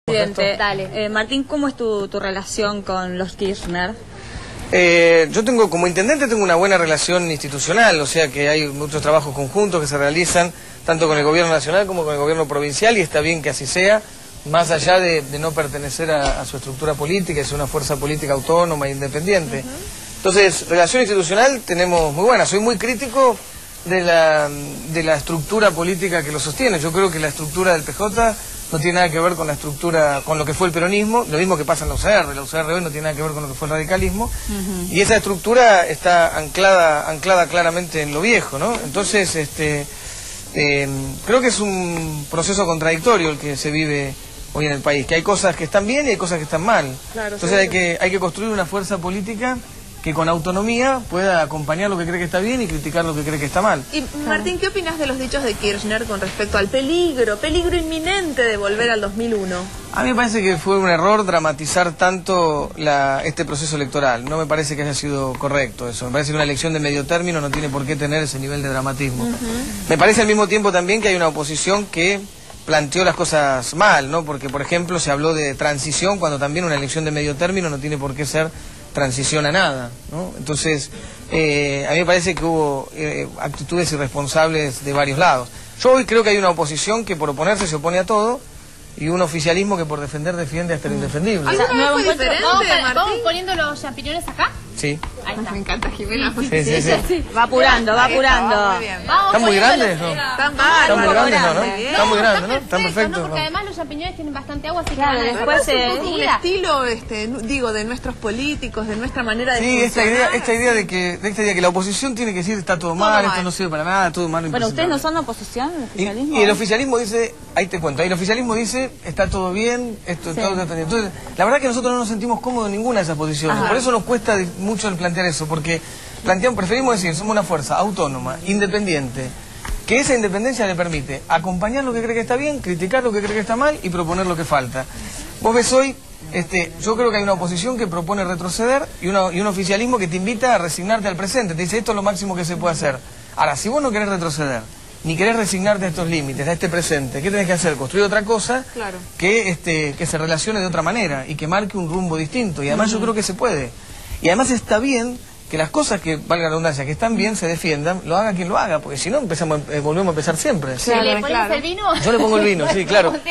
Dale. Martín, ¿cómo es tu relación con los Kirchner? Yo como intendente tengo una buena relación institucional, o sea que hay muchos trabajos conjuntos que se realizan tanto con el gobierno nacional como con el gobierno provincial, y está bien que así sea, más allá de no pertenecer a su estructura política, es una fuerza política autónoma e independiente. Entonces, relación institucional tenemos muy buena. Soy muy crítico de la estructura política que lo sostiene. Yo creo que la estructura del PJ no tiene nada que ver con la estructura, con lo que fue el peronismo, lo mismo que pasa en la UCR hoy no tiene nada que ver con lo que fue el radicalismo, y esa estructura está anclada claramente en lo viejo, ¿no? Entonces, creo que es un proceso contradictorio el que se vive hoy en el país, que hay cosas que están bien y hay cosas que están mal. Claro, entonces hay que construir una fuerza política que con autonomía pueda acompañar lo que cree que está bien y criticar lo que cree que está mal. Y Martín, ¿qué opinas de los dichos de Kirchner con respecto al peligro inminente de volver al 2001? A mí me parece que fue un error dramatizar tanto este proceso electoral. No me parece que haya sido correcto eso. Me parece que una elección de medio término no tiene por qué tener ese nivel de dramatismo. Me parece al mismo tiempo también que hay una oposición que planteó las cosas mal, ¿no? Porque, por ejemplo, se habló de transición cuando también una elección de medio término no tiene por qué ser transición a nada, ¿no? Entonces, a mí me parece que hubo actitudes irresponsables de varios lados. Yo hoy creo que hay una oposición que por oponerse se opone a todo, y un oficialismo que por defender defiende hasta lo indefendible. ¿Vamos poniendo los champiñones acá? Sí. Ahí está. Me encanta, Jimena. Sí. Va apurando. Muy bien. ¿Están muy grandes? ¿No? Están muy grandes, ¿no? Están muy grandes, ¿no? Están Están perfectos. porque además los champiñones tienen bastante agua, así que Claro, después un estilo, digo, de nuestros políticos, de nuestra manera de funcionar. Esta idea de que la oposición tiene que decir está todo mal, esto no sirve para nada, todo malo. Bueno, ¿ustedes no son oposición, el oficialismo? Y el oficialismo dice, ahí te cuento, el oficialismo dice está todo bien, esto todo está bien. Entonces, la verdad que nosotros no nos sentimos cómodos en ninguna de esas posiciones. Por eso nos cuesta mucho el plantear eso, porque preferimos decir, somos una fuerza autónoma, independiente, que esa independencia le permite acompañar lo que cree que está bien, criticar lo que cree que está mal y proponer lo que falta. Vos ves hoy, yo creo que hay una oposición que propone retroceder y un oficialismo que te invita a resignarte al presente, te dice esto es lo máximo que se puede hacer. Ahora, si vos no querés retroceder, ni querés resignarte a estos límites, a este presente, ¿qué tenés que hacer? Construir otra cosa que se relacione de otra manera y que marque un rumbo distinto. Y además yo creo que se puede. Y además está bien que las cosas que, valga la redundancia, que están bien, se defiendan, lo haga quien lo haga, porque si no volvemos a empezar siempre. ¿Le pones el vino? Yo le pongo el vino, sí, claro. Hay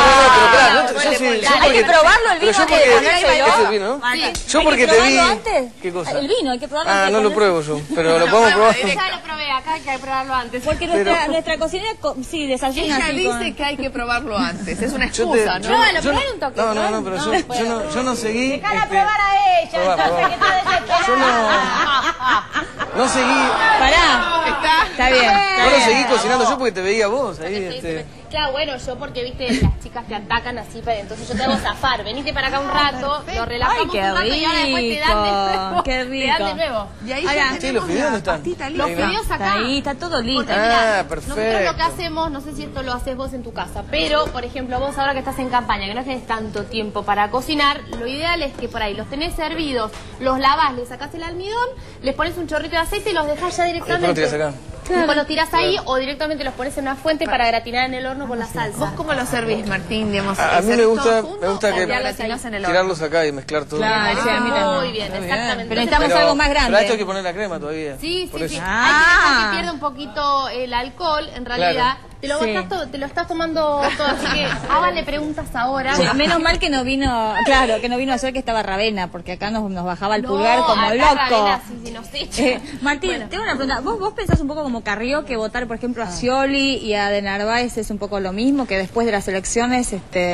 que probarlo el vino antes de ponérselo. Yo porque te vi... antes. ¿Qué cosa? El vino, hay que probarlo antes. No lo pruebo yo, pero lo podemos probar. Ya lo probé, acá hay que probarlo antes. Porque nuestra cocinera, sí, desayuna Ella así. dice que hay que probarlo antes, es una excusa, ¿no? No, lo probé un toque. No, pero yo no seguí... Dejala probar a ella, entonces, que te desesperada. No seguí... Pará. Está bien. No lo seguí cocinando yo porque te veía vos ahí. Claro, bueno, yo porque, viste, las chicas te atacan así, entonces yo te hago zafar. Venite para acá un rato, lo relajamos un rato y ahora después te dan de nuevo. Qué rico. Te dan de nuevo. Y ahí ya Sí, los fideos no están. Los fideos acá. Está ahí, está todo listo. Perfecto. Nosotros lo que hacemos, no sé si esto lo haces vos en tu casa, pero, por ejemplo, vos ahora que estás en campaña, que no tenés tanto tiempo para cocinar, lo ideal es que por ahí los tenés servidos, los lavás, le sacás el almidón, les pones un chorrito de aceite y los dejás ya directamente. ¿Por qué lo tirás acá? Después los tirás ahí o directamente los pones en una fuente para gratinar en el horno con la salsa. ¿Vos cómo lo servís, Martín? Digamos, A mí me gusta que gratinas en el horno. tirarlos acá y mezclar todo. Claro, sí, a mí también. Muy bien, exactamente. Pero necesitamos algo más grande. Pero a esto hay que poner la crema todavía. Sí. Por eso. Hay que dejar que pierda un poquito el alcohol, en realidad. Te lo estás tomando todo, así que háganle preguntas ahora. Sí, menos mal que no vino, que no vino ayer, que estaba Ravena, porque acá nos bajaba el pulgar como loco. Ravena, sí, nos echa. Martín, tengo una pregunta. ¿Vos pensás un poco como Carrió que votar, por ejemplo, a Scioli y a De Narváez es un poco lo mismo, que después de las elecciones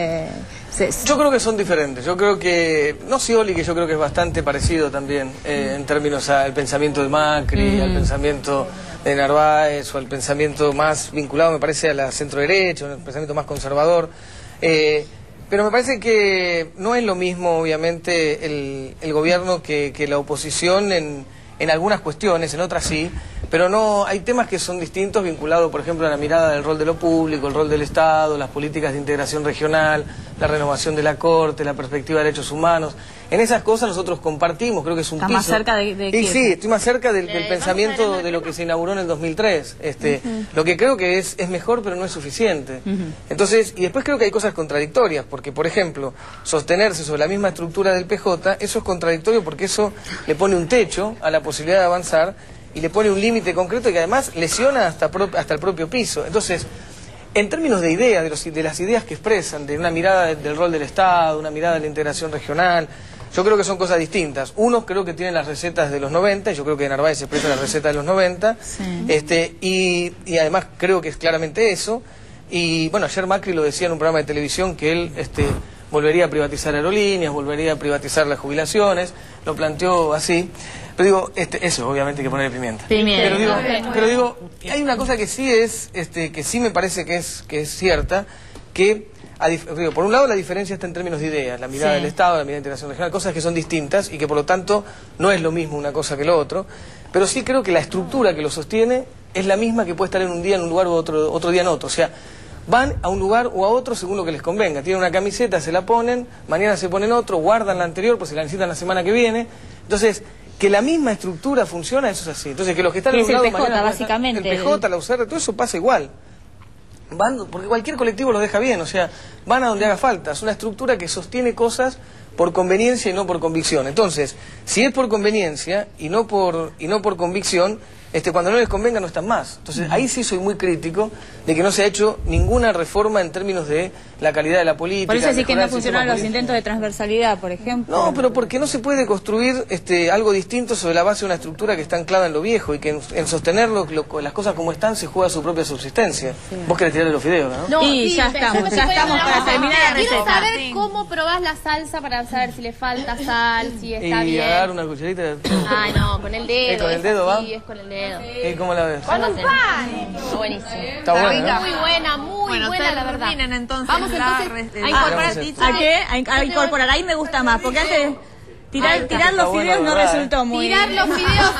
Yo creo que son diferentes. Yo creo que, no Scioli, que yo creo que es bastante parecido también en términos al pensamiento de Macri, al pensamiento de Narváez o al pensamiento más vinculado, me parece, a la centro-derecha, un pensamiento más conservador. Pero me parece que no es lo mismo, obviamente, el gobierno que la oposición en algunas cuestiones, en otras sí, pero no hay temas que son distintos, vinculados, por ejemplo, a la mirada del rol de lo público, el rol del Estado, las políticas de integración regional, la renovación de la Corte, la perspectiva de derechos humanos. En esas cosas nosotros compartimos, creo que es un Está piso. más cerca de Y sí, estoy más cerca del pensamiento de lo que se inauguró en el 2003. Lo que creo que es mejor, pero no es suficiente. Entonces, y después creo que hay cosas contradictorias, porque, por ejemplo, sostenerse sobre la misma estructura del PJ, eso es contradictorio porque eso le pone un techo a la posibilidad de avanzar y le pone un límite concreto que además lesiona hasta el propio piso. Entonces, en términos de ideas, de las ideas que expresan, de una mirada del rol del Estado, una mirada de la integración regional, yo creo que son cosas distintas. Unos creo que tienen las recetas de los 90, yo creo que Narváez expresa la receta de los 90, sí. Y además creo que es claramente eso. Y bueno, ayer Macri lo decía en un programa de televisión que él volvería a privatizar aerolíneas, volvería a privatizar las jubilaciones, lo planteó así. Pero digo, eso obviamente hay que ponerle pimienta. Pero digo, hay una cosa que sí es, que sí me parece que es cierta, que por un lado la diferencia está en términos de ideas, la mirada del Estado, la mirada de integración regional, cosas que son distintas y que por lo tanto no es lo mismo una cosa que lo otro, pero sí creo que la estructura que lo sostiene es la misma que puede estar en un día en un lugar o otro día en otro, o sea, van a un lugar o a otro según lo que les convenga, tienen una camiseta, se la ponen, mañana se ponen otro, guardan la anterior pues si la necesitan la semana que viene, entonces que la misma estructura funciona, eso es así, entonces que los que están en un lado mañana, básicamente, el PJ, la UCR, todo eso pasa igual. Van, porque cualquier colectivo los deja bien, o sea, van a donde haga falta. Es una estructura que sostiene cosas por conveniencia y no por convicción. Entonces, si es por conveniencia y no por convicción, cuando no les convenga no están más. Entonces, ahí sí soy muy crítico de que no se ha hecho ninguna reforma en términos de la calidad de la política. Por eso decís que no funcionaron los intentos de transversalidad, por ejemplo. No, pero porque no se puede construir algo distinto sobre la base de una estructura que está anclada en lo viejo y que en sostenerlo, las cosas como están, se juega su propia subsistencia. Sí. Vos querés tirarle los fideos, ¿no? Y sí, ya estamos para terminar la receta. Quiero saber cómo probás la salsa para saber si le falta sal, si está bien. Y agarrar una cucharita de... Ay, no, con el dedo. ¿Con el dedo va? Sí, es con el dedo. ¿Y cómo la ves? Con un pan. Está buenísimo. Está buena, ¿no? Muy buena, muy buena, la verdad. Entonces, vamos entonces a incorporar. ¿A qué? A incorporar. Ahí me gusta más, porque antes de tirar los fideos no resultó muy bien. Tirar los fideos.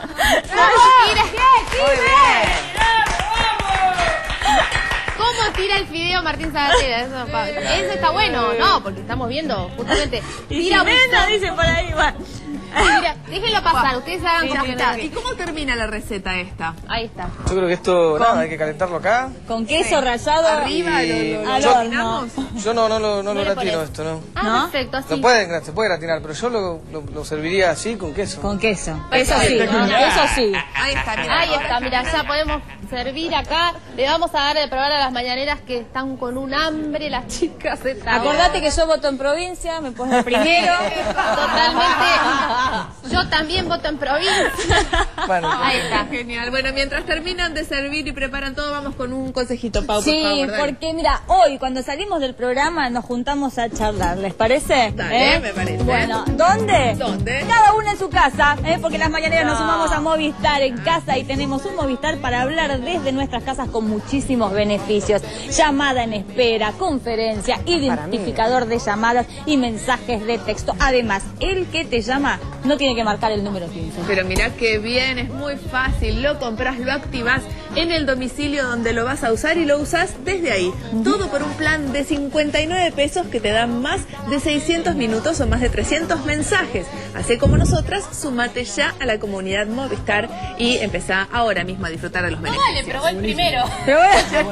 ¿Cómo tira el fideo Martín Sabatella? Eso está bueno, ¿no? Porque estamos viendo justamente. Tira no dicen por ahí, va. Mira, déjenlo pasar, ustedes hagan como ¿Y cómo termina la receta esta? Ahí está. Yo creo que esto, nada, hay que calentarlo acá. Con queso rallado arriba al horno. Yo no lo gratino esto, ¿no? Ah, perfecto, así. Se puede gratinar, pero yo lo serviría así, con queso. Con queso. Eso sí, eso sí. Ahí está, mira, ya podemos servir acá. Le vamos a dar de probar a las mañaneras que están con un hambre, las chicas. Acordate que yo voto en provincia, me pones primero. Totalmente. Yo también voto en provincia. Bueno, ahí está. Genial. Bueno, mientras terminan de servir y preparan todo, vamos con un consejito, Pau, sí, por favor, porque mira, hoy cuando salimos del programa nos juntamos a charlar, ¿les parece? Dale, me parece. Bueno, ¿dónde? ¿Dónde? Cada uno en su casa, porque las mañaneras nos sumamos a Movistar en casa y tenemos un Movistar para hablar desde nuestras casas con muchísimos beneficios. Llamada en espera, conferencia, identificador de llamadas y mensajes de texto. Además, el que te llama no tiene que marcar el número 15. Pero mirá que bien, es muy fácil. Lo compras, lo activás en el domicilio donde lo vas a usar y lo usás desde ahí. Todo por un plan de 59 pesos que te dan más de 600 minutos o más de 300 mensajes. Así como nosotras, sumate ya a la comunidad Movistar y empezá ahora mismo a disfrutar de los beneficios. Vale, probó el primero. Probó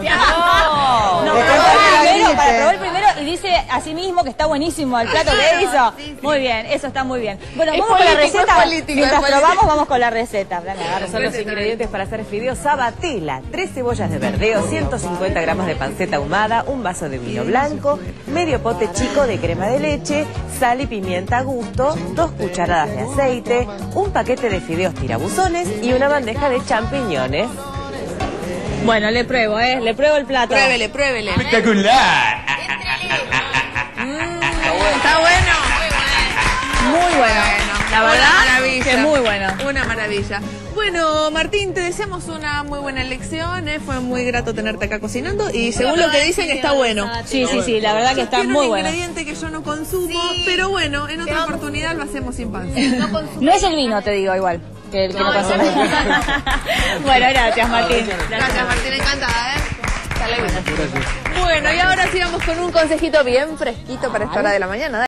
el primero y dice así mismo que está buenísimo el plato que hizo. Muy bien, eso está muy bien. Bueno, vamos con la receta. Mientras probamos, vamos con la receta. Son los ingredientes para hacer fideos Sabatella: 3 cebollas de verdeo, 150 gramos de panceta ahumada, un vaso de vino blanco, medio pote chico de crema de leche, sal y pimienta a gusto, 2 cucharadas de aceite, un paquete de fideos tirabuzones y una bandeja de champiñones. Bueno, le pruebo el plato. Pruébele. ¡Espectacular! Está bueno. Muy bueno. La verdad que muy bueno. Una maravilla. Bueno, Martín, te deseamos una muy buena elección. Fue muy grato tenerte acá cocinando y según lo que dicen está bueno. Sí, la verdad que está muy bueno. Es un ingrediente que yo no consumo, pero bueno, en otra oportunidad lo hacemos sin pan. No es el vino, te digo, igual. Que no pasa nada. Bueno, gracias, Martín. Gracias, Martín, encantada, Bueno, y ahora sigamos con un consejito bien fresquito para esta hora de la mañana.